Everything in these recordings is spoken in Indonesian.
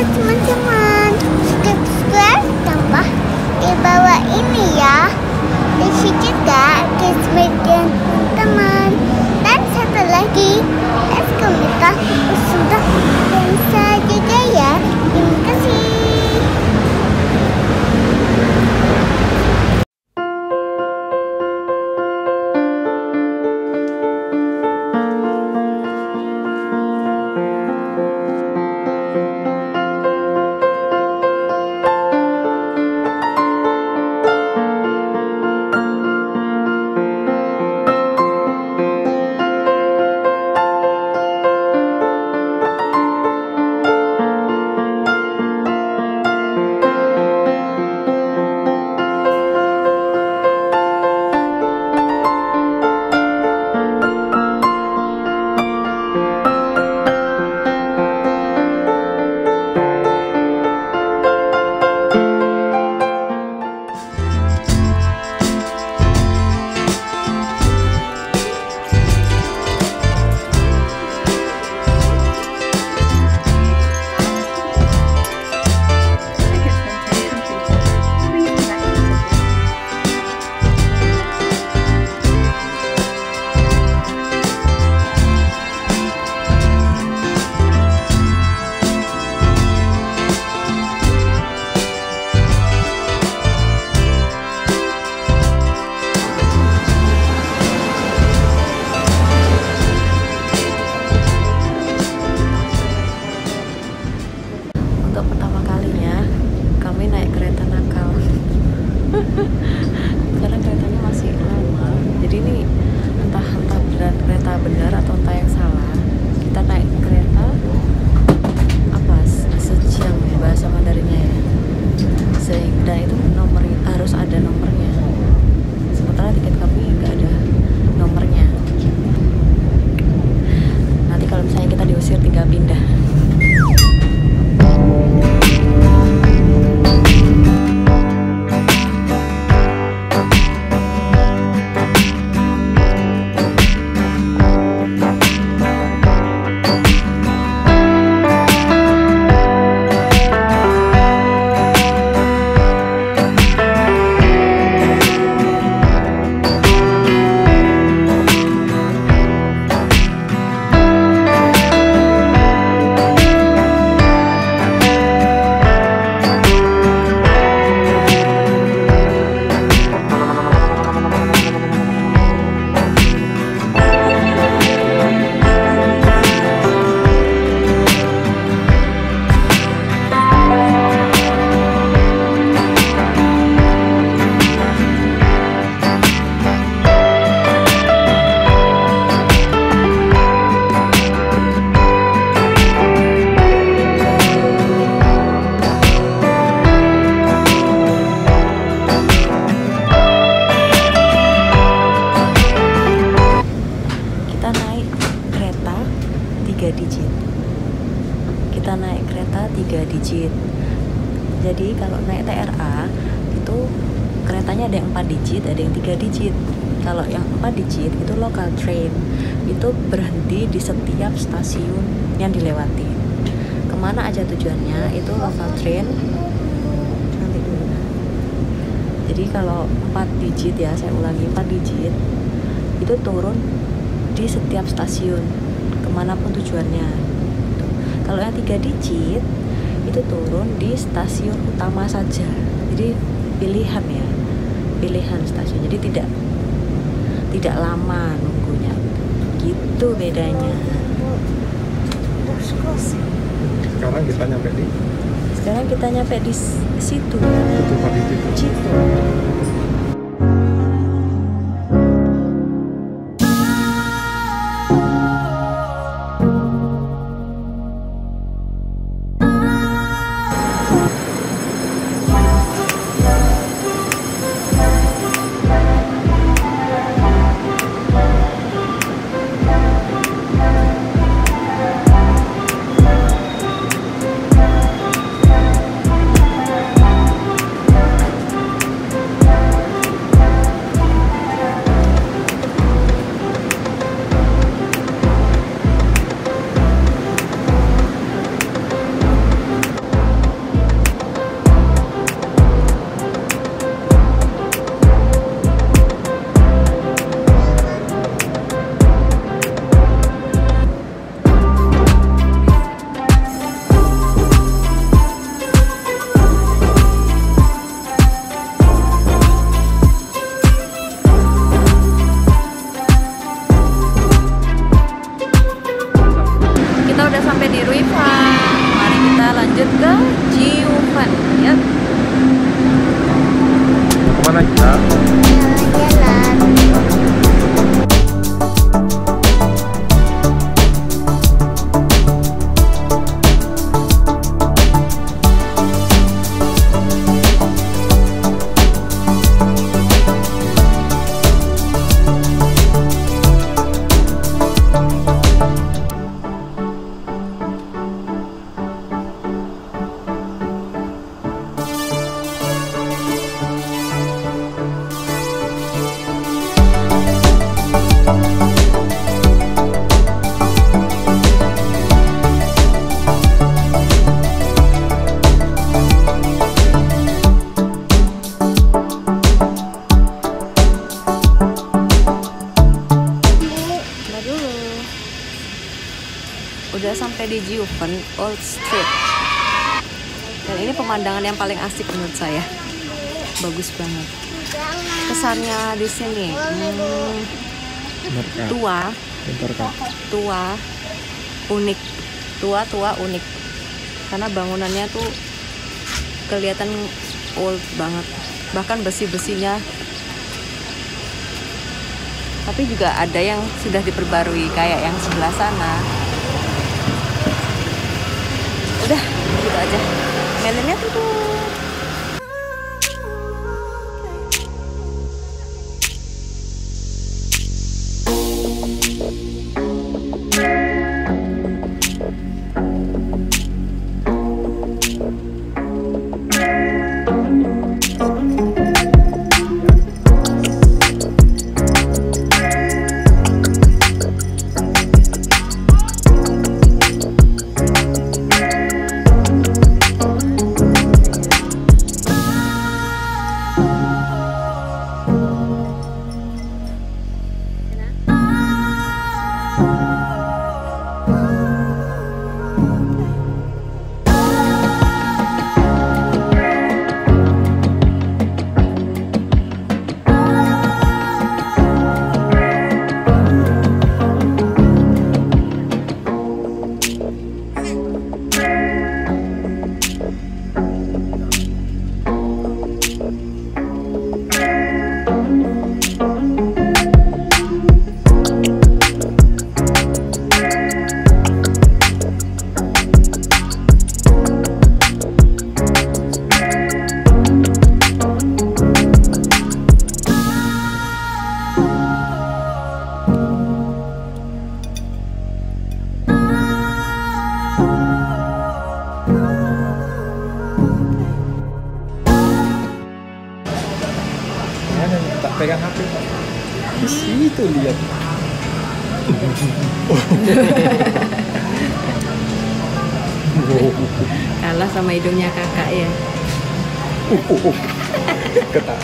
teman-teman, subscribe tambah di bawah ini ya. Isi juga kismet dan teman. Dan satu lagi, komentar sudah bisa juga ya. Terima kasih. Untuk pertama kalinya kami naik kereta nakal. Karena keretanya masih lama, jadi ini entah kereta benar atau entah yang salah. Kita naik kereta apa sejam ya bahasa Mandarinnya ya, sehingga itu nomor harus ada nomornya, sementara tiket kami nggak ada nomornya. Nanti kalau misalnya kita diusir tinggal pindah. Kita naik kereta 3 digit. Jadi kalau naik TRA itu keretanya ada yang 4 digit, ada yang 3 digit. Kalau yang 4 digit itu local train, itu berhenti di setiap stasiun yang dilewati. Kemana aja tujuannya itu local train. Nanti dulu. Jadi kalau 4 digit ya, saya ulangi 4 digit, itu turun di setiap stasiun kemanapun tujuannya. Kalau yang 3 digit itu turun di stasiun utama saja. Jadi pilihan ya, pilihan stasiun. Jadi tidak lama nunggunya. Gitu bedanya. Sekarang kita nyampe di? Sekarang kita nyampe di situ. Situ. kita udah sampai di Ruifang. Mari kita lanjut ke Jiufen ya. Kemana kita? Jalan-jalan. Udah sampai di Jiufen Old Street. Dan ini pemandangan yang paling asik menurut saya. Bagus banget. Kesannya di sini tua, unik. Tua unik. Karena bangunannya tuh kelihatan old banget. Bahkan besi-besinya. Tapi juga ada yang sudah diperbarui kayak yang sebelah sana. Udah, gitu aja. Mainannya tutup. Tak pegang HP. Di situ lihat. Kalah sama hidungnya kakak ya. Ketak.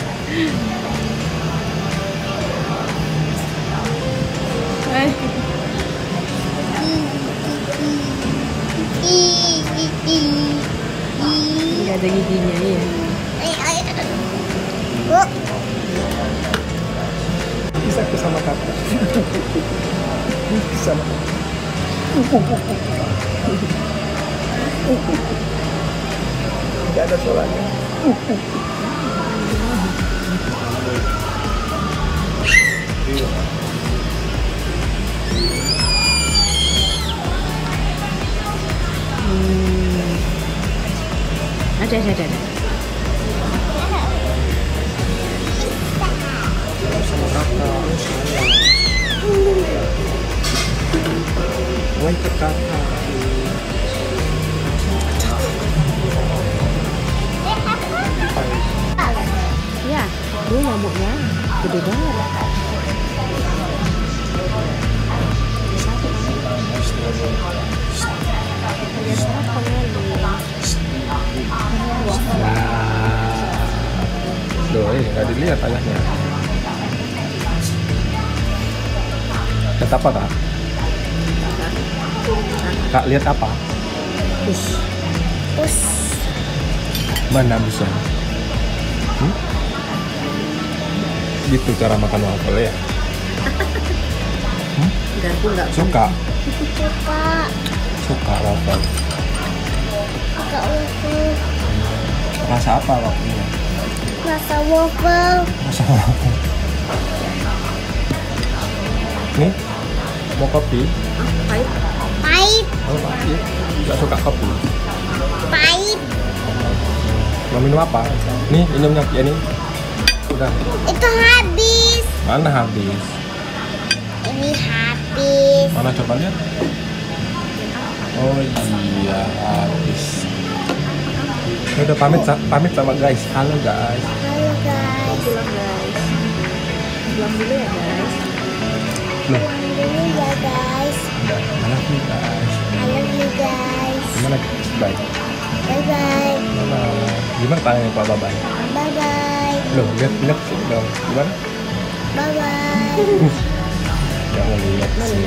Nggak ada giginya ya. Bisa ke sama kakak. Sama. Tidak ada suaranya. Ada. Sama kakak. Woi ke kakak. Ya, tuh nyamuknya gede banget. Loh, nggak dilihat ayahnya. Lihat apa, Kak? Kak, lihat apa? Bus. Mana busnya? Gitu cara makan waffle ya? Garpu nggak Suka? Suka. suka waffle. Suka waffle. Rasa apa waffle-nya? Rasa waffle. Rasa waffle. Nih, mau kopi? Pahit. Pahit. Oh, pahit. Nggak suka kopi. Pahit. Mau minum apa? Nih, minumnya ya nih. Udah. Itu habis. Mana habis? Ini habis. Mana coba lihat? Oh iya, habis. Ya udah pamit sama guys. Halo guys. Halo guys. Pulang guys. Pulang dulu ya guys. Loh, Dulu ya guys. udah. I love you guys. I love you guys. Gimana? Bye. Bye bye. Bye. Gimana tangannya Pak Babai? Bye bye. Loh, lihat sini dong. Gimana? Bye bye. Jangan lihat sini.